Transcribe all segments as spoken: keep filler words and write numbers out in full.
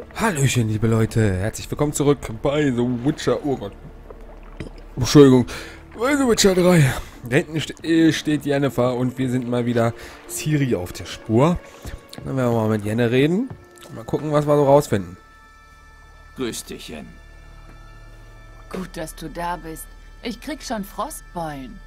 Hallöchen, liebe Leute. Herzlich willkommen zurück bei The Witcher. Oh Gott. Entschuldigung. Bei The Witcher drei. Da hinten ste äh, steht Yennefer und wir sind mal wieder Ciri auf der Spur. Dann werden wir mal mit Jenne reden. Mal gucken, was wir so rausfinden. Grüß dich, Jen. Gut, dass du da bist. Ich krieg schon Frostbeulen.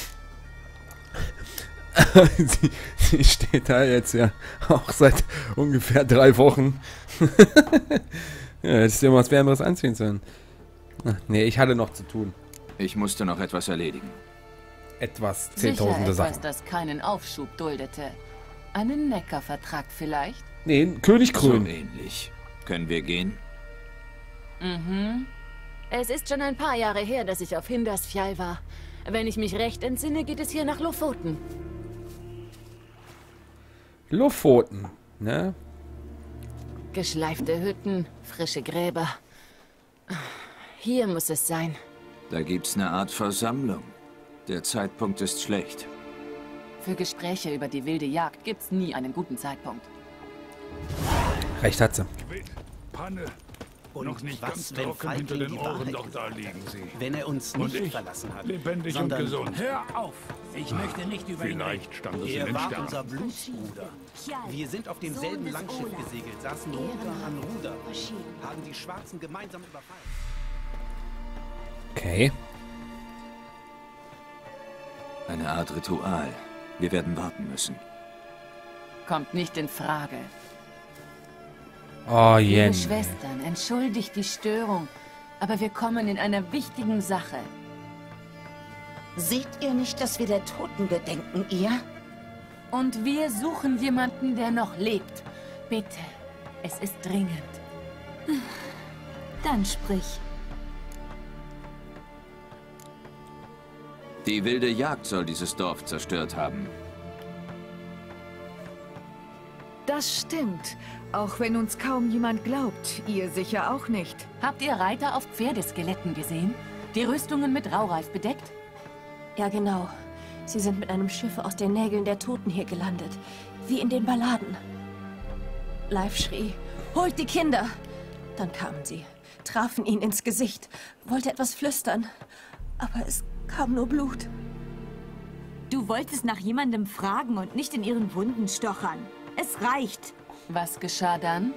sie, sie steht da jetzt ja auch seit ungefähr drei Wochen. Ja, hättest du dir mal was Wärmeres anziehen sollen. Ach, nee, ich hatte noch zu tun. Ich musste noch etwas erledigen. Etwas, Sicher zehntausende etwas, Sachen. das keinen Aufschub duldete. Einen Neckarvertrag vielleicht? Nee, König So Grün. ähnlich. Können wir gehen? Mhm. Es ist schon ein paar Jahre her, dass ich auf Hindarsfjall war. Wenn ich mich recht entsinne, geht es hier nach Lofoten. Lofoten, ne? Geschleifte Hütten, frische Gräber. Hier muss es sein. Da gibt's eine Art Versammlung. Der Zeitpunkt ist schlecht. Für Gespräche über die wilde Jagd gibt's nie einen guten Zeitpunkt. Recht hat sie. Panne. Und Noch nicht was, ganz wenn trocken hinter Feigling den die Ohren, Wahrheit doch da liegen sie. Wenn er uns Und nicht ich, verlassen hat, lebendig und sondern gesund. Hör auf! Ich möchte nicht über ihn reden. Vielleicht stand es in er den war Sternen. unser Blutsbruder. Wir sind auf demselben Langschiff gesegelt, saßen Ruder an Ruder, haben die Schwarzen gemeinsam überfallen. Okay. Eine Art Ritual. Wir werden warten müssen. Kommt nicht in Frage. Oh, Liebe Jen. Schwestern, entschuldigt die Störung, aber wir kommen in einer wichtigen Sache. Seht ihr nicht, dass wir der Toten gedenken, ihr? Und wir suchen jemanden, der noch lebt. Bitte, es ist dringend. Dann sprich. Die wilde Jagd soll dieses Dorf zerstört haben. Das stimmt. Auch wenn uns kaum jemand glaubt. Ihr sicher auch nicht. Habt ihr Reiter auf Pferdeskeletten gesehen? Die Rüstungen mit Raureif bedeckt? Ja, genau. Sie sind mit einem Schiff aus den Nägeln der Toten hier gelandet. Wie in den Balladen. Leif schrie, holt die Kinder! Dann kamen sie, trafen ihn ins Gesicht, wollte etwas flüstern. Aber es kam nur Blut. Du wolltest nach jemandem fragen und nicht in ihren Wunden stochern. Es reicht. Was geschah dann?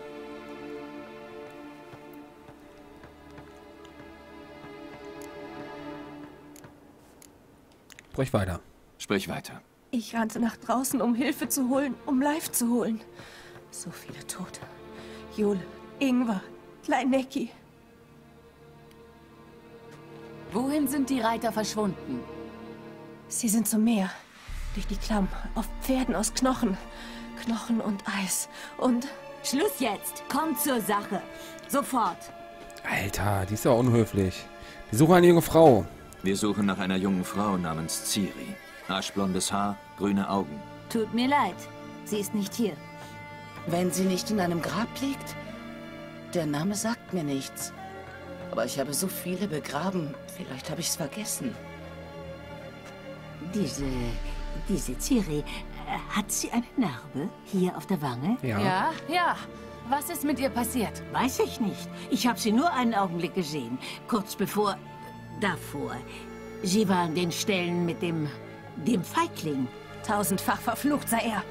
Sprich weiter. Sprich weiter. Ich rannte nach draußen, um Hilfe zu holen, um Leif zu holen. So viele Tote. Jule, Ingvar, Kleinecki. Wohin sind die Reiter verschwunden? Sie sind zum Meer. Durch die Klamm, auf Pferden aus Knochen. Knochen und Eis. Und... Schluss jetzt. Komm zur Sache. Sofort. Alter, die ist ja unhöflich. Wir suchen eine junge Frau. Wir suchen nach einer jungen Frau namens Ciri. Aschblondes Haar, grüne Augen. Tut mir leid. Sie ist nicht hier. Wenn sie nicht in einem Grab liegt? Der Name sagt mir nichts. Aber ich habe so viele begraben. Vielleicht habe ich es vergessen. Diese, diese Ciri, äh, hat sie eine Narbe hier auf der Wange? Ja. Ja, ja. Was ist mit ihr passiert? Weiß ich nicht. Ich habe sie nur einen Augenblick gesehen. Kurz bevor... davor. Sie war an den Stellen mit dem... dem Feigling. Tausendfach verflucht sei er.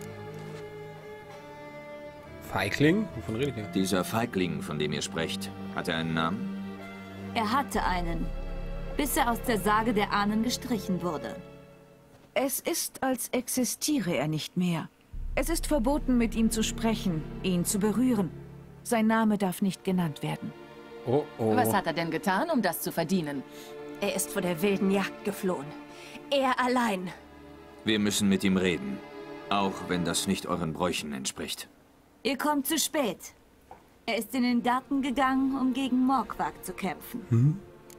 Feigling? Wovon rede ich hier? Dieser Feigling, von dem ihr sprecht, hat er einen Namen? Er hatte einen. Bis er aus der Sage der Ahnen gestrichen wurde. Es ist, als existiere er nicht mehr. Es ist verboten, mit ihm zu sprechen, ihn zu berühren. Sein Name darf nicht genannt werden. Oh, oh. Was hat er denn getan, um das zu verdienen? Er ist vor der wilden Jagd geflohen. Er allein. Wir müssen mit ihm reden. Auch wenn das nicht euren Bräuchen entspricht. Ihr kommt zu spät. Er ist in den Garten gegangen, um gegen Morgwag zu kämpfen. Hm?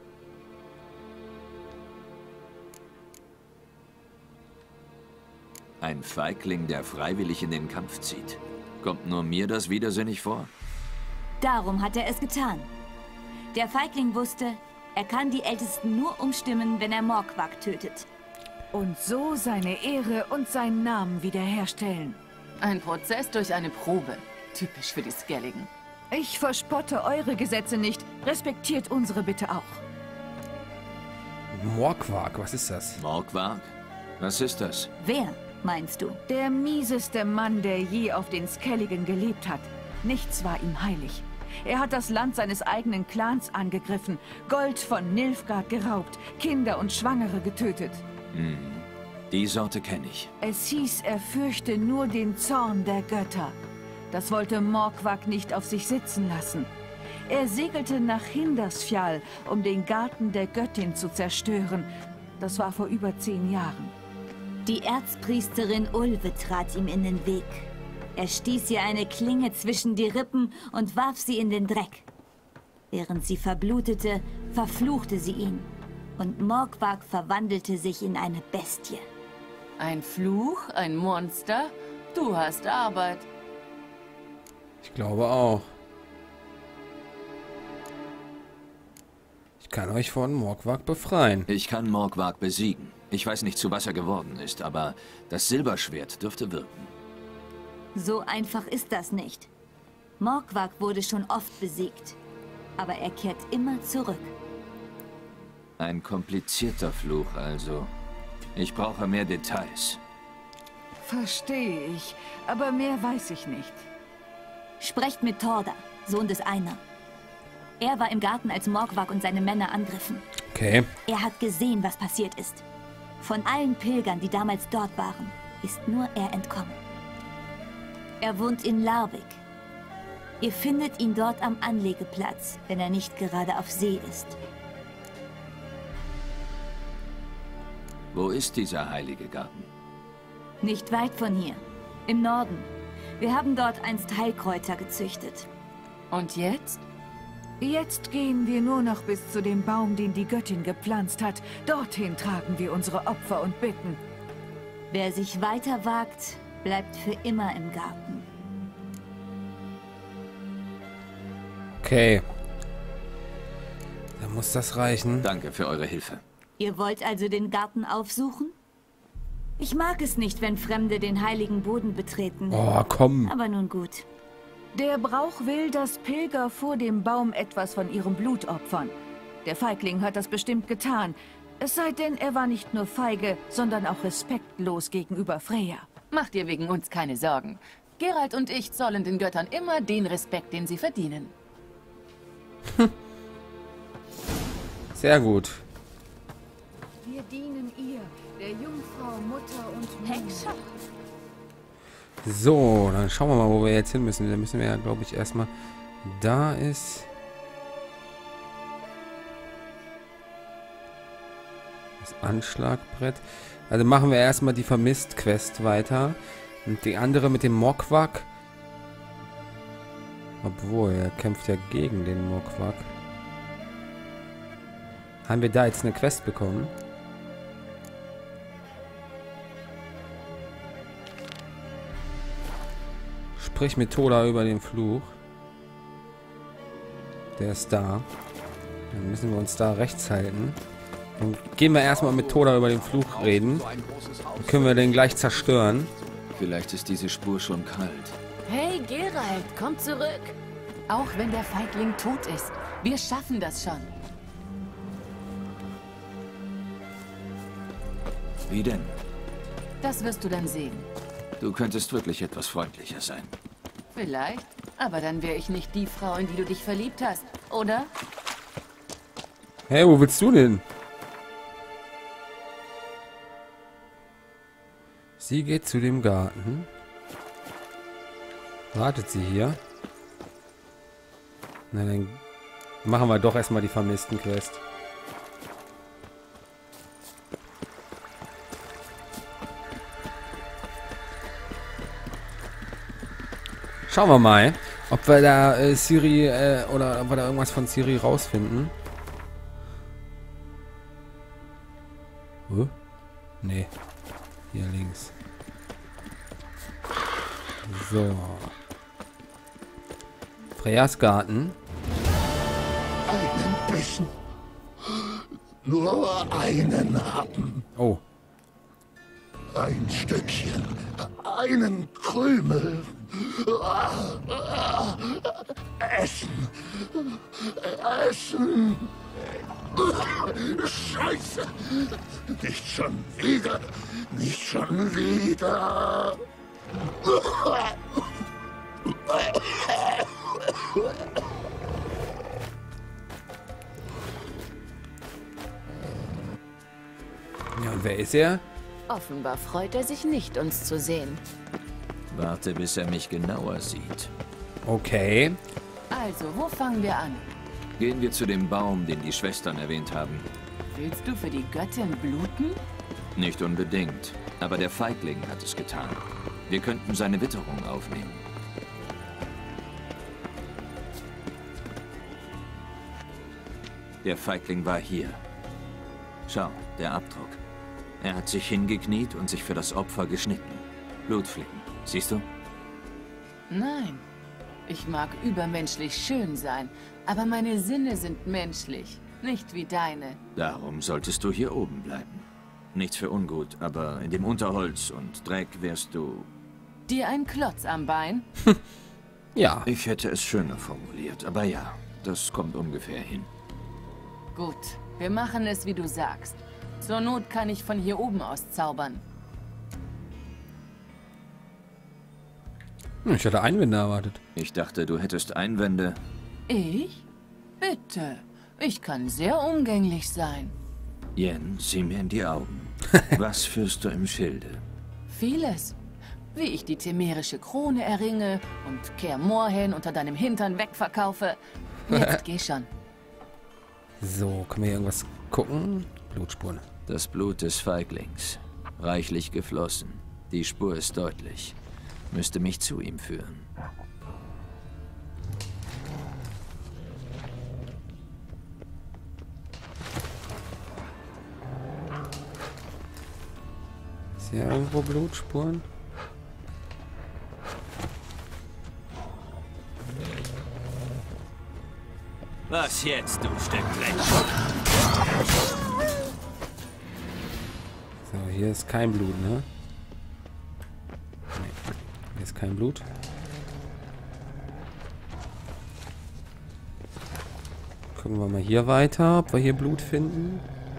Ein Feigling, der freiwillig in den Kampf zieht. Kommt nur mir das widersinnig vor? Darum hat er es getan. Der Feigling wusste, er kann die Ältesten nur umstimmen, wenn er Morgwag tötet. Und so seine Ehre und seinen Namen wiederherstellen. Ein Prozess durch eine Probe. Typisch für die Skelligen. Ich verspotte eure Gesetze nicht. Respektiert unsere bitte auch. Morgwag, was ist das? Morgwag? Was ist das? Wer, meinst du? Der mieseste Mann, der je auf den Skelligen gelebt hat. Nichts war ihm heilig. Er hat das Land seines eigenen Clans angegriffen, Gold von Nilfgaard geraubt, Kinder und Schwangere getötet. Hm. Die Sorte kenne ich. Es hieß, er fürchte nur den Zorn der Götter. Das wollte Morgwag nicht auf sich sitzen lassen. Er segelte nach Hindarsfjall, um den Garten der Göttin zu zerstören. Das war vor über zehn Jahren. Die Erzpriesterin Ulve trat ihm in den Weg. Er stieß ihr eine Klinge zwischen die Rippen und warf sie in den Dreck. Während sie verblutete, verfluchte sie ihn. Und Morgwag verwandelte sich in eine Bestie. Ein Fluch? Ein Monster? Du hast Arbeit. Ich glaube auch. Ich kann euch von Morgwag befreien. Ich kann Morgwag besiegen. Ich weiß nicht, zu was er geworden ist, aber das Silberschwert dürfte wirken. So einfach ist das nicht. Morgwag wurde schon oft besiegt. Aber er kehrt immer zurück. Ein komplizierter Fluch also. Ich brauche mehr Details. Verstehe ich, aber mehr weiß ich nicht. Sprecht mit Thorda, Sohn des Einer. Er war im Garten, als Morgwag und seine Männer angriffen. Okay. Er hat gesehen, was passiert ist. Von allen Pilgern, die damals dort waren, ist nur er entkommen. Er wohnt in Larvik. Ihr findet ihn dort am Anlegeplatz, wenn er nicht gerade auf See ist. Wo ist dieser heilige Garten? Nicht weit von hier, im Norden. Wir haben dort einst Heilkräuter gezüchtet. Und jetzt? Jetzt gehen wir nur noch bis zu dem Baum, den die Göttin gepflanzt hat. Dorthin tragen wir unsere Opfer und Bitten. Wer sich weiter wagt, bleibt für immer im Garten. Okay. Dann muss das reichen. Danke für eure Hilfe. Ihr wollt also den Garten aufsuchen? Ich mag es nicht, wenn Fremde den heiligen Boden betreten. Oh, komm. Aber nun gut. Der Brauch will, dass Pilger vor dem Baum etwas von ihrem Blut opfern. Der Feigling hat das bestimmt getan. Es sei denn, er war nicht nur feige, sondern auch respektlos gegenüber Freya. Mach dir wegen uns keine Sorgen. Geralt und ich zollen den Göttern immer den Respekt, den sie verdienen. Sehr gut. Wir dienen ihr, der Jungfrau, Mutter und Hexe. So, dann schauen wir mal, wo wir jetzt hin müssen. Da müssen wir ja, glaube ich, erstmal... Da ist... das Anschlagbrett. Also machen wir erstmal die Vermisst-Quest weiter. Und die andere mit dem Morgwag. Obwohl, er kämpft ja gegen den Morgwag. Haben wir da jetzt eine Quest bekommen? Sprich mit Thorda über den Fluch. Der ist da. Dann müssen wir uns da rechts halten. Dann gehen wir erstmal mit Thorda über den Fluch reden. Dann können wir den gleich zerstören. Vielleicht ist diese Spur schon kalt. Hey, Geralt, komm zurück. Auch wenn der Feigling tot ist. Wir schaffen das schon. Wie denn? Das wirst du dann sehen. Du könntest wirklich etwas freundlicher sein. Vielleicht. Aber dann wäre ich nicht die Frau, in die du dich verliebt hast, oder? Hey, wo willst du denn? Sie geht zu dem Garten. Wartet sie hier? Na, dann machen wir doch erstmal die Vermissten-Quest. Schauen wir mal, ob wir da äh, Ciri äh, oder ob wir da irgendwas von Ciri rausfinden. Huh? Nee. Hier links. So. Freyas Garten. Einen Bissen. Nur einen haben. Oh. Ein Stückchen. Einen Krümel. Essen. Essen. Scheiße. Nicht schon wieder. Nicht schon wieder. Ja, und wer ist er? Offenbar freut er sich nicht, uns zu sehen. Warte, bis er mich genauer sieht. Okay. Also, wo fangen wir an? Gehen wir zu dem Baum, den die Schwestern erwähnt haben. Willst du für die Göttin bluten? Nicht unbedingt, aber der Feigling hat es getan. Wir könnten seine Witterung aufnehmen. Der Feigling war hier. Schau, der Abdruck. Er hat sich hingekniet und sich für das Opfer geschnitten. Blutflecken, siehst du? Nein. Ich mag übermenschlich schön sein, aber meine Sinne sind menschlich, nicht wie deine. Darum solltest du hier oben bleiben. Nichts für ungut, aber in dem Unterholz und Dreck wärst du... Dir ein Klotz am Bein? Ja. Ich hätte es schöner formuliert, aber ja, das kommt ungefähr hin. Gut, wir machen es, wie du sagst. Zur Not kann ich von hier oben aus zaubern. Ich hatte Einwände erwartet. Ich dachte, du hättest Einwände. Ich? Bitte. Ich kann sehr umgänglich sein. Yen, sieh mir in die Augen. Was führst du im Schilde? Vieles. Wie ich die temerische Krone erringe und Kaer Morhen unter deinem Hintern wegverkaufe. Jetzt geh schon. So, können wir hier irgendwas gucken? Blutspuren. Das Blut des Feiglings. Reichlich geflossen. Die Spur ist deutlich. Müsste mich zu ihm führen. Ist hier irgendwo Blutspuren? Was jetzt, du Stück Dreck? So, hier ist kein Blut, ne? Nee, hier ist kein Blut. Gucken wir mal hier weiter, ob wir hier Blut finden.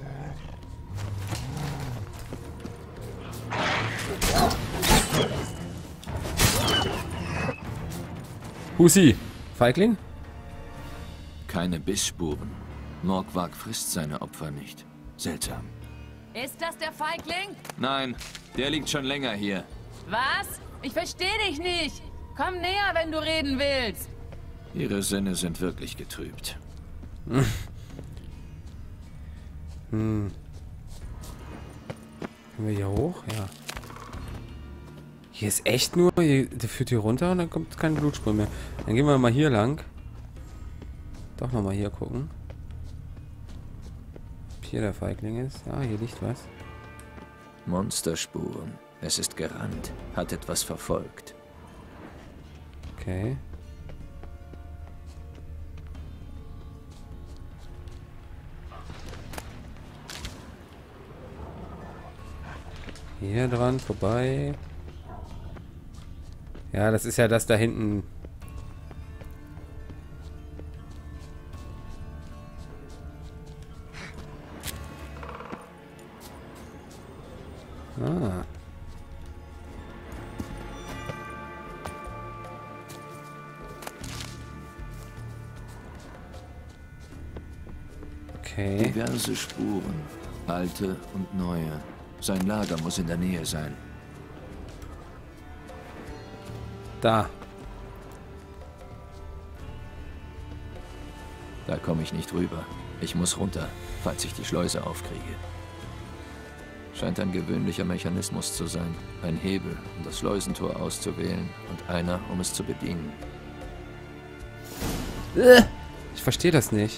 Husi, Feigling? Keine Bissspuren. Morgwag frisst seine Opfer nicht. Seltsam. Ist das der Feigling? Nein, der liegt schon länger hier. Was? Ich verstehe dich nicht. Komm näher, wenn du reden willst. Ihre Sinne sind wirklich getrübt. Hm. Hm. Können wir hier hoch? Ja. Hier ist echt nur... Hier, der führt hier runter und dann kommt keine Blutspur mehr. Dann gehen wir mal hier lang. Doch nochmal hier gucken. Ob hier der Feigling ist. Ja, hier liegt was. Monsterspuren. Es ist gerannt. Hat etwas verfolgt. Okay. Hier dran, vorbei. Ja, das ist ja das da hinten. Ah. Okay. Diverse Spuren. Alte und neue. Sein Lager muss in der Nähe sein. Da. Da komme ich nicht rüber. Ich muss runter, falls ich die Schleuse aufkriege. Scheint ein gewöhnlicher Mechanismus zu sein. Ein Hebel, um das Schleusentor auszuwählen und einer, um es zu bedienen. Ich verstehe das nicht.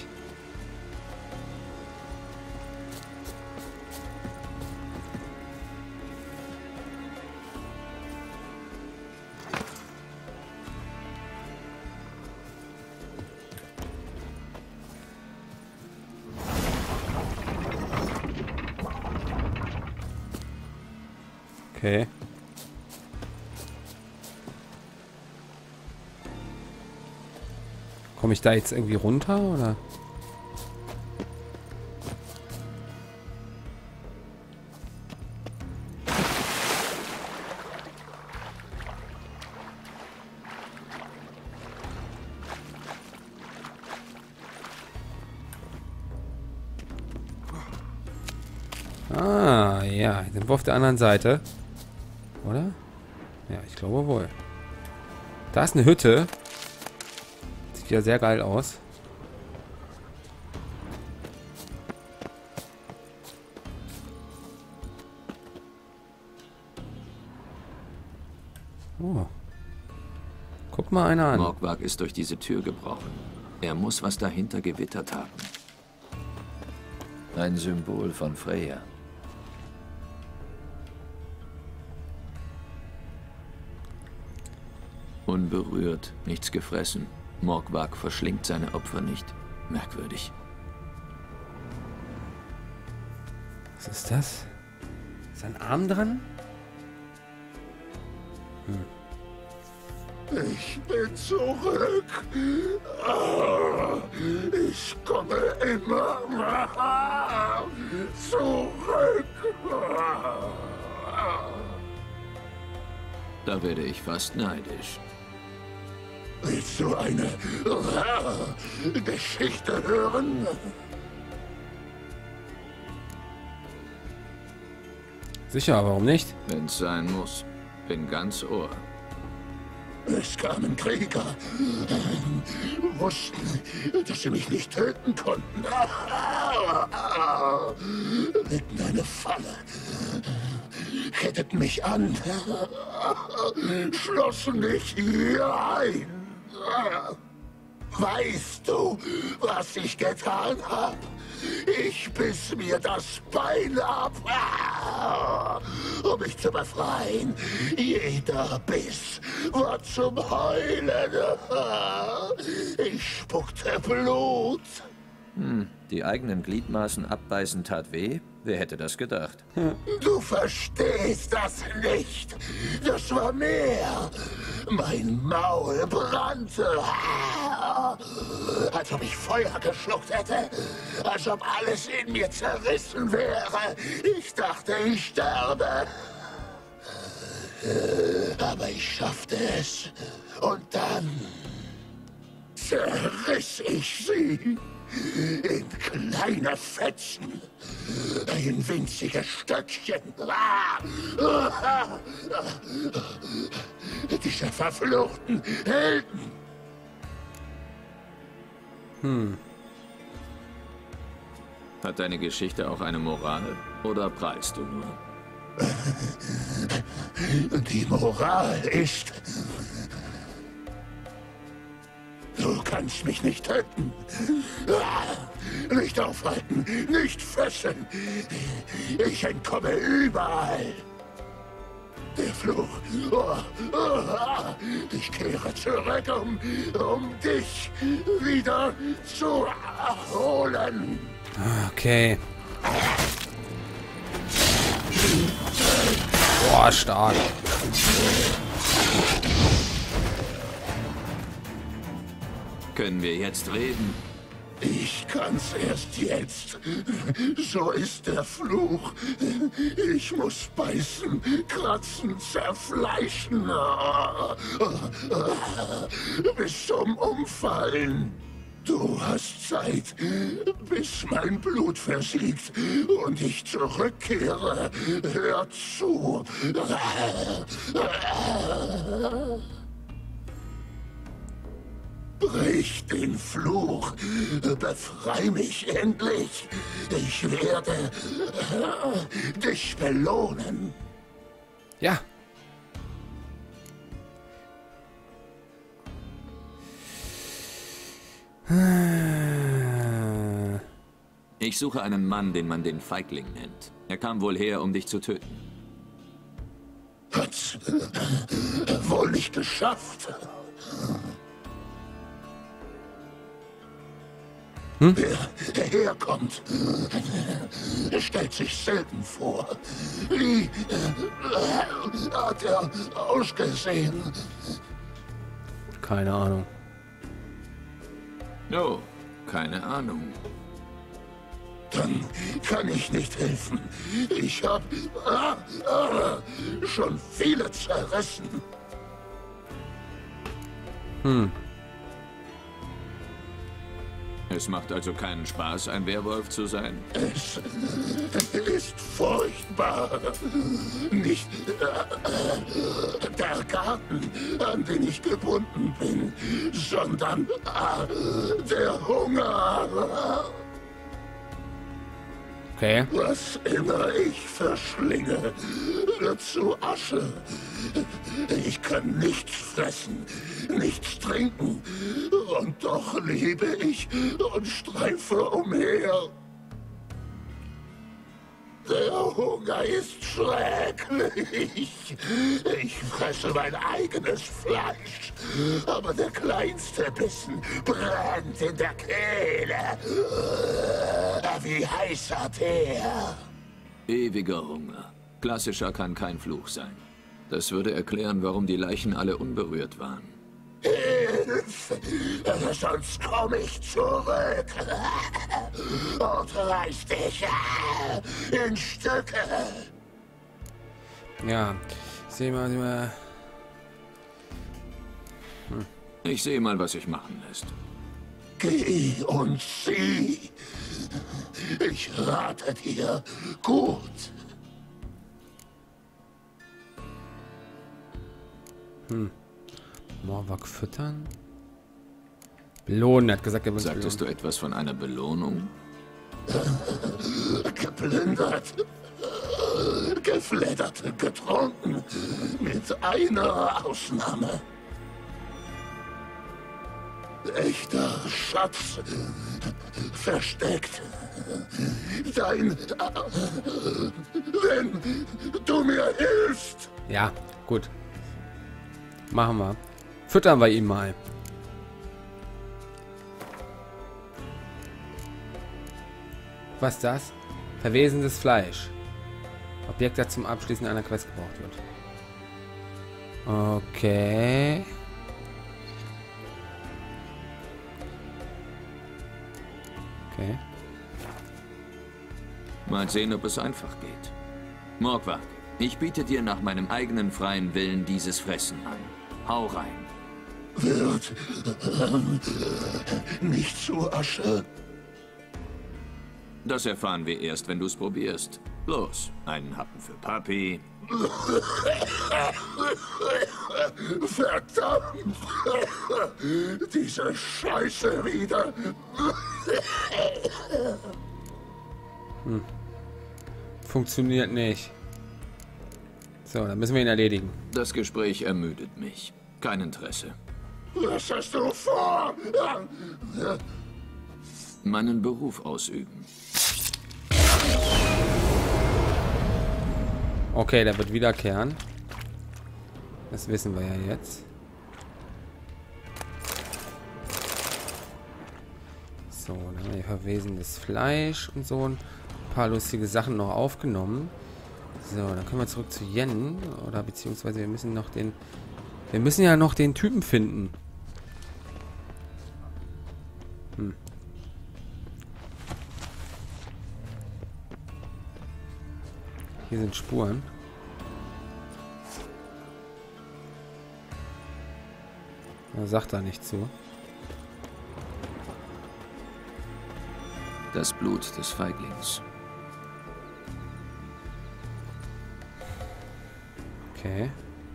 Okay. Komme ich da jetzt irgendwie runter, oder? Ah, ja. Sind wir auf der anderen Seite. Oder? Ja, ich glaube wohl. Da ist eine Hütte. Sieht ja sehr geil aus. Oh. Guck mal einer an. Morgwag ist durch diese Tür gebrochen. Er muss was dahinter gewittert haben. Ein Symbol von Freya. Unberührt, nichts gefressen. Morgwag verschlingt seine Opfer nicht. Merkwürdig. Was ist das? Ist ein Arm dran? Hm. Ich bin zurück. Ich komme immer zurück. Da werde ich fast neidisch. Willst du eine Geschichte hören? Sicher, warum nicht? Wenn's sein muss. Bin ganz Ohr. Es kamen Krieger, wussten, dass sie mich nicht töten konnten. Legten eine Falle, ketteten mich an, schlossen mich hier ein. Weißt du, was ich getan habe? Ich biss mir das Bein ab, um mich zu befreien. Jeder Biss war zum Heulen. Ich spuckte Blut. Hm, die eigenen Gliedmaßen abbeißen tat weh? Wer hätte das gedacht? Du verstehst das nicht. Das war mehr. Mein Maul brannte. Als ob ich Feuer geschluckt hätte. Als ob alles in mir zerrissen wäre. Ich dachte, ich sterbe. Aber ich schaffte es. Und dann zerriss ich sie. In kleine Fetzen. Ein winziges Stöckchen. Diese verfluchten Helden. Hm. Hat deine Geschichte auch eine Moral? Oder preist du nur? Die Moral ist... Du kannst mich nicht töten. Nicht aufhalten, nicht fesseln. Ich entkomme überall. Der Fluch. Oh, oh, ich kehre zurück, um, um dich wieder zu holen. Okay. Boah, stark. Können wir jetzt reden? Ich kann's erst jetzt. So ist der Fluch. Ich muss beißen, kratzen, zerfleischen. Bis zum Umfallen. Du hast Zeit, bis mein Blut versiegt und ich zurückkehre. Hör zu. Brich den Fluch, befrei mich endlich. Ich werde dich belohnen. Ja. Ich suche einen Mann, den man den Feigling nennt. Er kam wohl her, um dich zu töten. Hat's wohl nicht geschafft. Hm? Wer herkommt, stellt sich selten vor. Wie hat er ausgesehen? Keine Ahnung. Oh, keine Ahnung. Dann kann ich nicht helfen. Ich habe ah, ah, schon viele zerrissen. Hm. Es macht also keinen Spaß, ein Werwolf zu sein? Es ist furchtbar. Nicht äh, der Garten, an den ich gebunden bin, sondern äh, der Hunger. Okay. Was immer ich verschlinge, wird zu Asche. Ich kann nichts fressen, nichts trinken. Und doch lebe ich und streife umher. Der Hunger ist schrecklich. Ich fresse mein eigenes Fleisch. Aber der kleinste Bissen brennt in der Kehle. Wie heißer Teer. Ewiger Hunger. Klassischer kann kein Fluch sein. Das würde erklären, warum die Leichen alle unberührt waren. Hilf! Sonst komme ich zurück und reiß dich in Stücke. Ja, seh mal, seh mal. Hm. Ich sehe mal, was sich machen lässt. Geh und sieh. Ich rate dir gut. Hm. Morwak füttern? Belohnen, er hat gesagt, er will Sagtest belohnen. du etwas von einer Belohnung? Geplündert, gefleddert, getrunken. Mit einer Ausnahme. Echter Schatz. Versteckt. Dein... Wenn du mir hilfst. Ja, gut. Machen wir. Füttern wir ihn mal. Was ist das? Verwesendes Fleisch. Objekt, das zum Abschließen einer Quest gebraucht wird. Okay. Okay. Mal sehen, ob es einfach geht. Morgwak, ich biete dir nach meinem eigenen freien Willen dieses Fressen an. Hau rein. Wird ähm, nicht zu Asche. Das erfahren wir erst, wenn du es probierst. Los, einen Happen für Papi. Verdammt! Diese Scheiße wieder. Hm. Funktioniert nicht. So, dann müssen wir ihn erledigen. Das Gespräch ermüdet mich. Kein Interesse. Was hast du vor? Meinen Beruf ausüben. Okay, der wird wiederkehren. Das wissen wir ja jetzt. So, dann haben wir verwesendes Fleisch und so ein paar lustige Sachen noch aufgenommen. So, dann können wir zurück zu Yen. Oder beziehungsweise wir müssen noch den... Wir müssen ja noch den Typen finden. Hm. Hier sind Spuren. Er sagt da nicht zu. Das Blut des Feiglings. Okay.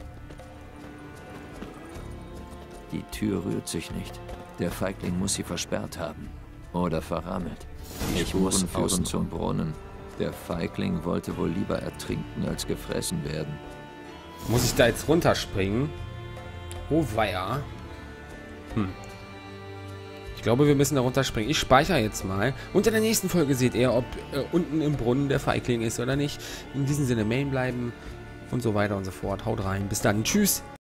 Die Tür rührt sich nicht. Der Feigling muss sie versperrt haben. Oder verrammelt. Ich muss außen zum Brunnen. Der Feigling wollte wohl lieber ertrinken, als gefressen werden. Muss ich da jetzt runterspringen? Oh weia. Hm. Ich glaube, wir müssen da runterspringen. Ich speichere jetzt mal. Und in der nächsten Folge seht ihr, ob äh, unten im Brunnen der Feigling ist oder nicht. In diesem Sinne, Main bleiben und so weiter und so fort. Haut rein. Bis dann. Tschüss.